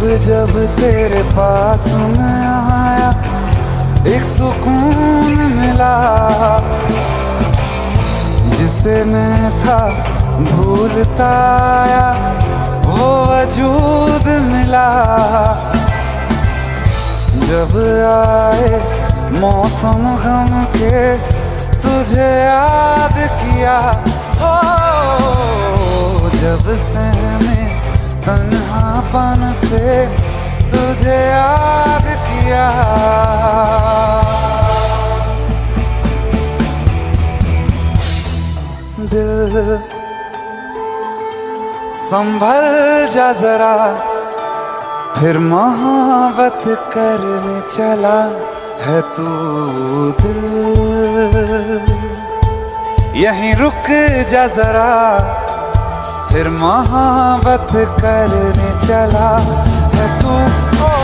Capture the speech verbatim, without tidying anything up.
जब तेरे पास मैं आया एक सुकून मिला, जिसे मैं था भूलता आया वो वजूद मिला। जब आए मौसम गम के तुझे याद किया, ओ जब से मैं तन्हापन से तुझे याद किया। दिल संभल जा जरा, फिर मोहब्बत करने चला है तू। दिल यहीं रुक जा जरा, फिर मोहब्बत करने चला है तू।